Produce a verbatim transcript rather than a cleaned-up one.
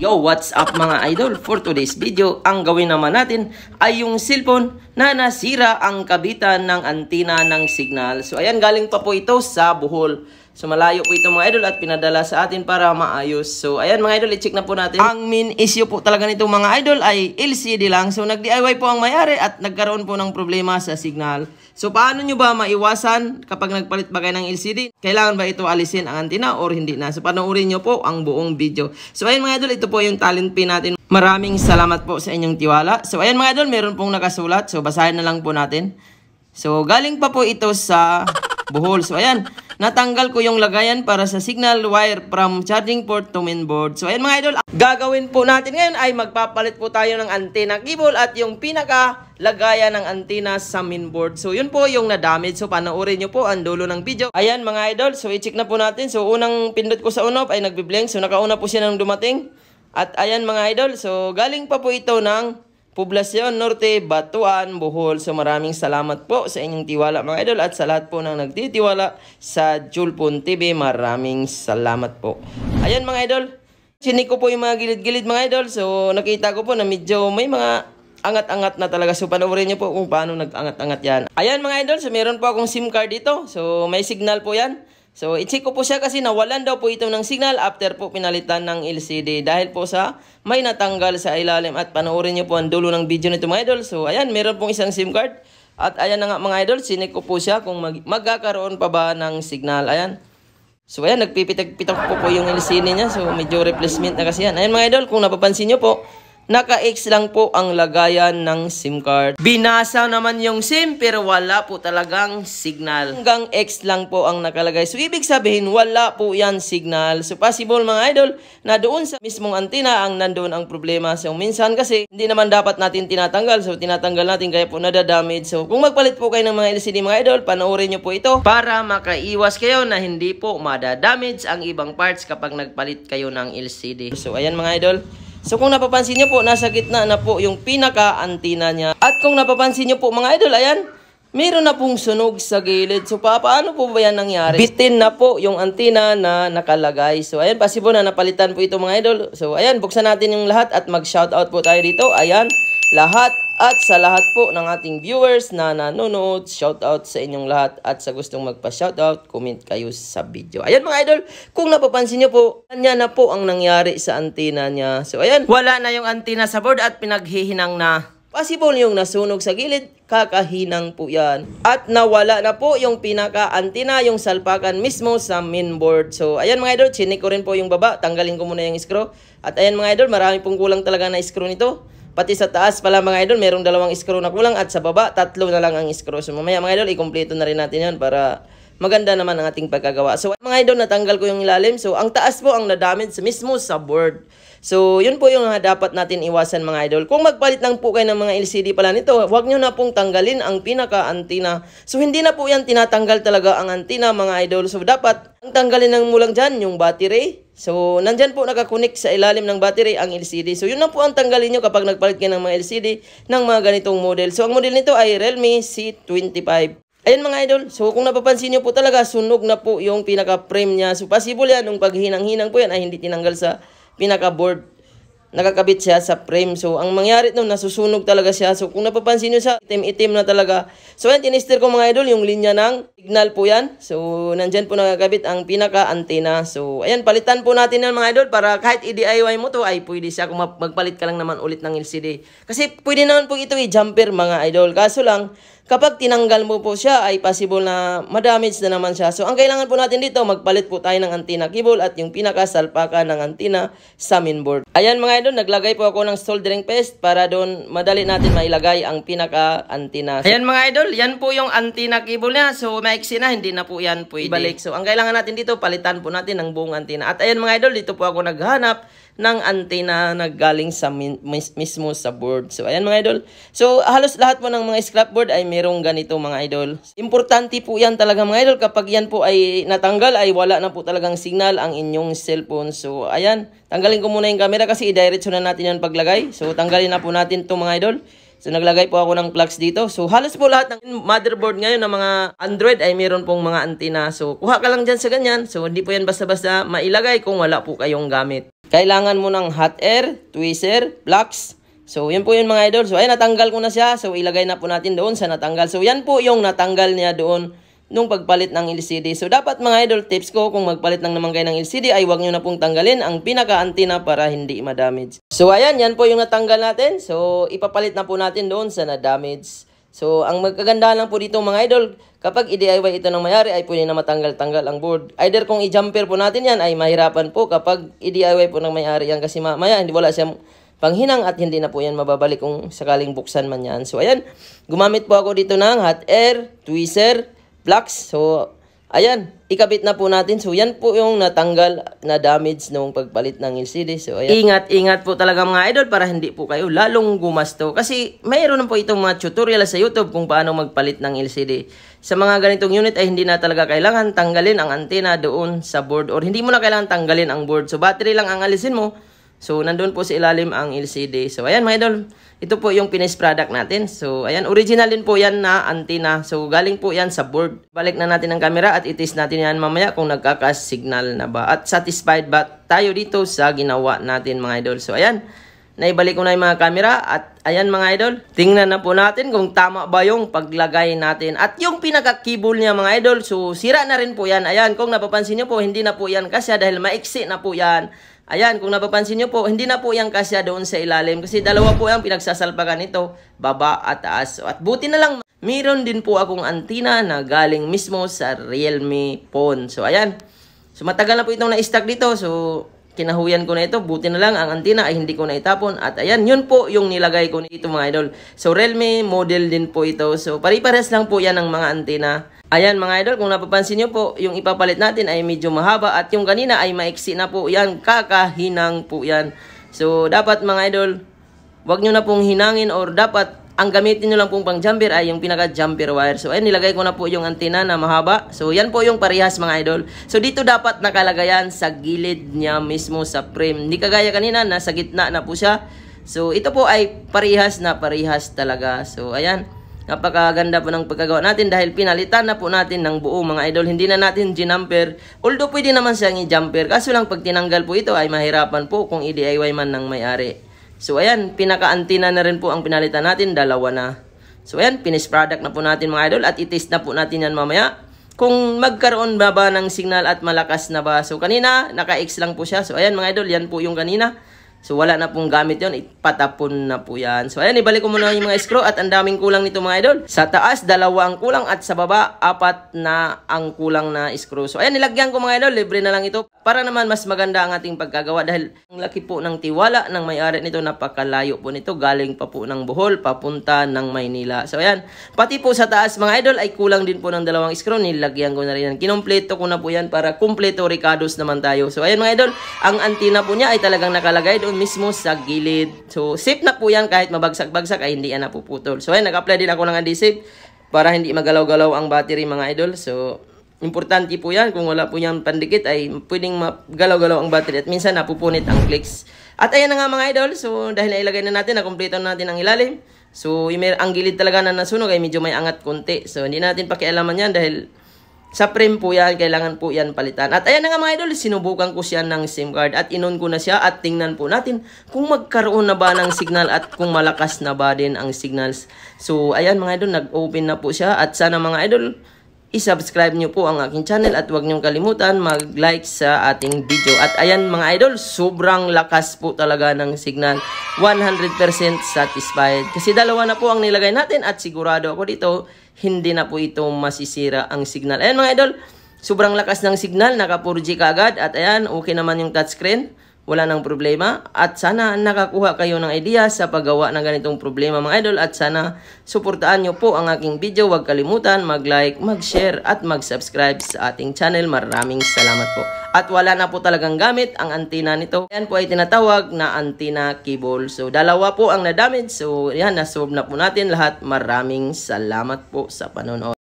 Yo, what's up mga idol? For today's video, ang gawin naman natin ay yung cellphone na nasira ang kabitan ng antina ng signal. So ayan, galing pa po ito sa Bohol. So malayo po ito mga idol at pinadala sa atin para maayos. So ayan mga idol, i-check na po natin. Ang main issue po talaga nito mga idol ay L C D lang. So nag-D I Y po ang mayari at nagkaroon po ng problema sa signal. So paano nyo ba maiwasan kapag nagpalit ba kayo ng L C D? Kailangan ba ito alisin ang antenna or hindi na? So panoorin nyo po ang buong video. So ayan mga idol, ito po yung talent pin natin. Maraming salamat po sa inyong tiwala. So ayan mga idol, meron pong nakasulat. So basahin na lang po natin. So galing pa po ito sa Bohol. So ayan, natanggal ko yung lagayan para sa signal wire from charging port to main board. So ayan mga idol, gagawin po natin ngayon ay magpapalit po tayo ng antenna cable at yung pinaka lagayan ng antenna sa main board. So yun po yung na-damage. So panoorin nyo po ang dulo ng video. Ayan mga idol, so i-check na po natin. So unang pindot ko sa on off ay nagbi-blank. So nakauna po siya nang dumating. At ayan mga idol, so galing pa po ito ng Poblacion Norte, Batuan, Bohol. So maraming salamat po sa inyong tiwala mga idol at sa lahat po nang nagtitiwala sa Julpon T V. Maraming salamat po. Ayan mga idol, sinik ko po yung mga gilid-gilid mga idol. So nakita ko po na medyo may mga angat-angat na talaga. So panoorin niyo po kung paano nag-angat-angat yan. Ayan mga idol, so meron po akong SIM card dito. So may signal po yan. So, i-check ko po siya kasi nawalan daw po ito ng signal after po pinalitan ng L C D dahil po sa may natanggal sa ilalim at panoorin nyo po ang dulo ng video nito mga idol. So, ayan, meron pong isang SIM card at ayan na nga mga idol, sinek ko po siya kung mag magkakaroon pa ba ng signal. Ayan. So, ayan, nagpipitag-pitag po po yung L C D niya. So, medyo replacement na kasi yan. Ayan mga idol, kung napapansin nyo po, naka-X lang po ang lagayan ng SIM card. Binasa naman yung SIM pero wala po talagang signal. Hanggang X lang po ang nakalagay. So ibig sabihin wala po yan signal. So possible mga idol na doon sa mismong antenna ang nandoon ang problema. So minsan kasi hindi naman dapat natin tinatanggal. So tinatanggal natin kaya po nadadamage. So kung magpalit po kayo ng mga L C D mga idol, panoorin nyo po ito para makaiwas kayo na hindi po madadamage ang ibang parts kapag nagpalit kayo ng L C D. So ayan mga idol. So kung napapansin nyo po, nasa gitna na po yung pinaka-antenna niya. At kung napapansin nyo po mga idol, ayan, meron na pong sunog sa gilid. So pa paano po ba yan nangyari? Bitin na po yung antenna na nakalagay. So ayan, possible na napalitan po ito mga idol. So ayan, buksan natin yung lahat at mag-shoutout po tayo dito. Ayan, lahat at sa lahat po ng ating viewers na nanonood, shoutout sa inyong lahat at sa gustong magpa-shoutout, comment kayo sa video. Ayan mga idol, kung napapansin nyo po, kanya na po ang nangyari sa antenna niya. So ayan, wala na yung antenna sa board at pinaghihinang na. Possible yung nasunog sa gilid, kakahinang po yan. At nawala na po yung pinaka-antenna, yung salpakan mismo sa main board. So ayan mga idol, chinik ko rin po yung baba, tanggalin ko muna yung screw. At ayan mga idol, marami pong kulang talaga na screw nito. Pati sa taas pala mga idol, merong dalawang screw na kulang at sa baba, tatlo na lang ang screw. So mamaya mga idol, ikumpleto na rin natin yan para maganda naman ang ating pagkagawa. So mga idol, natanggal ko yung ilalim. So ang taas po ang nadamage mismo sa board. So yun po yung dapat natin iwasan mga idol. Kung magpalit lang po kayo ng mga L C D pala nito, huwag nyo na pong tanggalin ang pinaka-antenna. So hindi na po yan tinatanggal talaga ang antenna mga idol. So dapat ang tanggalin ng mulang dyan yung battery. So, nandyan po nakakunik sa ilalim ng battery ang L C D. So, yun na po ang tanggalin nyo kapag nagpalit kayo ng mga L C D ng mga ganitong model. So, ang model nito ay Realme C twenty-five. Ayan mga idol. So, kung napapansin nyo po talaga, sunog na po yung pinaka-frame niya. So, possible yan, nung paghinang-hinang po yan ay hindi tinanggal sa pinaka-board. Nakakabit siya sa frame. So, ang mangyari nung nasusunog talaga siya. So, kung napapansin nyo sa itim-itim na talaga. So, yan, tinister ko mga idol, yung linya ng signal po yan. So, nandyan po nakakabit ang pinaka-antenna. So, ayan, palitan po natin yan mga idol para kahit i-D I Y mo to ay pwede siya kung magpalit ka lang naman ulit ng L C D. Kasi pwede naman po ito i-jumper mga idol. Kaso lang, kapag tinanggal mo po siya ay possible na madamage na naman siya. So, ang kailangan po natin dito, magpalit po tayo ng antenna cable at yung pinakasalpaka ng antenna sa main board. Ayan mga idol, naglagay po ako ng soldering paste para doon madali natin mailagay ang pinaka-antenna. Ayan mga idol, yan po yung antenna cable niya. So, maiksi na, hindi na po yan pwede ibalik. So, ang kailangan natin dito, palitan po natin ng buong antenna. At ayan mga idol, dito po ako naghanap ng antenna na galing sa mis mismo sa board. So, ayan mga idol. So, halos lahat po ng mga scrap board ay merong ganito mga idol. Importante po yan talaga mga idol. Kapag yan po ay natanggal, ay wala na po talagang signal ang inyong cellphone. So, ayan. Tanggalin ko muna yung camera kasi i-diretso na natin yan paglagay. So, tanggalin na po natin ito mga idol. So, naglagay po ako ng plugs dito. So, halos po lahat ng motherboard ngayon ng mga Android ay meron pong mga antenna. So, kuha ka lang dyan sa ganyan. So, hindi po yan basta-basta mailagay kung wala po kayong gamit. kailangan mo ng hot air, tweezer, flux. So, yan po yun mga idol. So, ayan, natanggal ko na siya. So, ilagay na po natin doon sa natanggal. So, yan po yung natanggal niya doon nung pagpalit ng L C D. So, dapat mga idol, tips ko, kung magpalit lang naman kayo ng L C D, ay huwag nyo na pong tanggalin ang pinaka-antenna para hindi ma-damage. So, ayan, yan po yung natanggal natin. So, ipapalit na po natin doon sa na-damage. So, ang magkagandahan lang po dito mga idol, kapag i-D I Y ito ng mayari, ay pwede na matanggal-tanggal ang board. Either kung i-jumper po natin yan, ay mahirapan po kapag i-D I Y po ng mayari yan. Kasi mamaya, hindi wala siyang panghinang at hindi na po yan mababalik kung sakaling buksan man yan. So, ayan, gumamit po ako dito ng hot air, tweezer, flux. So, ayan, ikabit na po natin. So, yan po yung natanggal na damage nung pagpalit ng L C D. So, ayan. Ingat, ingat po talaga mga idol para hindi po kayo lalong gumasto. Kasi mayroon po itong mga tutorial sa YouTube kung paano magpalit ng L C D. Sa mga ganitong unit ay hindi na talaga kailangan tanggalin ang antena doon sa board or hindi mo na kailangan tanggalin ang board. So, battery lang ang alisin mo. So, nandun po sa ilalim ang L C D. So, ayan mga idol. Ito po yung finished product natin. So, ayan. Original din po yan na antenna. So, galing po yan sa board. Balik na natin ang camera at itis natin yan mamaya kung nagkaka-signal na ba. At satisfied ba tayo dito sa ginawa natin mga idol. So, ayan. Naibalik ko na yung mga camera. At ayan mga idol. Tingnan na po natin kung tama ba yung paglagay natin. At yung pinaka-keyboard niya mga idol. So, sira na rin po yan. Ayan. Kung napapansin nyo po, hindi na po yan kasya dahil maiksi na po yan. Ayan, kung napapansin nyo po, hindi na po yung kasya doon sa ilalim. Kasi dalawa po yung pinagsasalpakan nito, baba at taas. At buti na lang, mayroon din po akong antenna na galing mismo sa Realme phone. So, ayan. So, matagal na po itong na-stack dito. So, kinahuyan ko na ito. Buti na lang, ang antenna ay hindi ko na itapon. At ayan, yun po yung nilagay ko dito mga idol. So, Realme model din po ito. So, pari-pares lang po yan ng mga antenna. Ayan mga idol, kung napapansin nyo po, yung ipapalit natin ay medyo mahaba at yung kanina ay maiksi na po. Yan, kakahinang po yan. So, dapat mga idol, wag nyo na pong hinangin or dapat ang gamitin nyo lang pong pang jumper ay yung pinaka-jumper wire. So, ayan, nilagay ko na po yung antenna na mahaba. So, yan po yung parehas mga idol. So, dito dapat nakalagay yan sa gilid niya mismo sa frame. Hindi kagaya kanina, nasa gitna na po siya. So, ito po ay parehas na parehas talaga. So, ayan. Napakaganda po ng pagkagawa natin dahil pinalitan na po natin ng buo mga idol. Hindi na natin ginumper. Although pwede naman siyang i-jumper. Kaso lang pag tinanggal po ito ay mahirapan po kung i-D I Y man ng may-ari. So ayan, pinaka-antenna na rin po ang pinalitan natin. Dalawa na. So ayan, finished product na po natin mga idol. At i-test na po natin yan mamaya. Kung magkaroon ba ba ng signal at malakas na ba. So kanina, naka-X lang po siya. So ayan mga idol, yan po yung kanina. So, wala na pong gamit yun. Ipatapon na po yan. So, ayan, ibalik ko muna yung mga screw at ang daming kulang nito mga idol. Sa taas, dalawa ang kulang at sa baba, apat na ang kulang na screw. So, ayan, nilagyan ko mga idol. Libre na lang ito para naman mas maganda ang ating pagkagawa dahil ang laki po ng tiwala ng may-ari nito. Napakalayo po nito. Galing pa po ng Bohol, papunta ng Maynila. So, ayan. Pati po sa taas mga idol ay kulang din po ng dalawang screw. Nilagyan ko na rin yan. Kinompleto ko na po yan para kumpleto ricados naman tayo. So, ayan mga idol. Ang antenna po niya ay talagang nakalagay doon mismo sa gilid. So, safe na po yan kahit mabagsak-bagsak ay hindi yan napuputol. So, ayan, nag-apply din ako ng adhesive para hindi magalaw-galaw ang battery mga idol. So, importante po yan. Kung wala po yan pandikit ay pwedeng magalaw-galaw ang battery at minsan napupunit ang clicks. At ayan na nga mga idol. So, dahil nailagay na natin, nakompleto na natin ang ilalim. So, yung ang gilid talaga na nasunog ay medyo may angat konti. So, hindi natin pakialaman yan dahil sa frame po yan, kailangan po yan palitan. At ayan na nga mga idol, sinubukan ko siya ng SIM card at inon ko na siya at tingnan po natin kung magkaroon na ba ng signal at kung malakas na ba din ang signals. So ayan mga idol, nag-open na po siya at sana mga idol, i-subscribe nyo po ang aking channel at huwag nyong kalimutan mag-like sa ating video. At ayan mga idol, sobrang lakas po talaga ng signal. one hundred percent satisfied. Kasi dalawa na po ang nilagay natin at sigurado ako dito, hindi na po ito masisira ang signal. Ayan mga idol, sobrang lakas ng signal, naka four G kaagad. At ayan, okay naman yung touchscreen. Wala nang problema. At sana nakakuha kayo ng idea sa paggawa ng ganitong problema mga idol. At sana suportaan nyo po ang aking video. Huwag kalimutan mag-like, mag-share at mag-subscribe sa ating channel. Maraming salamat po. At wala na po talagang gamit ang antenna nito. Yan po ay tinatawag na antenna cable. So dalawa po ang na-damage. So yan, na-solve na po natin lahat. Maraming salamat po sa panonood.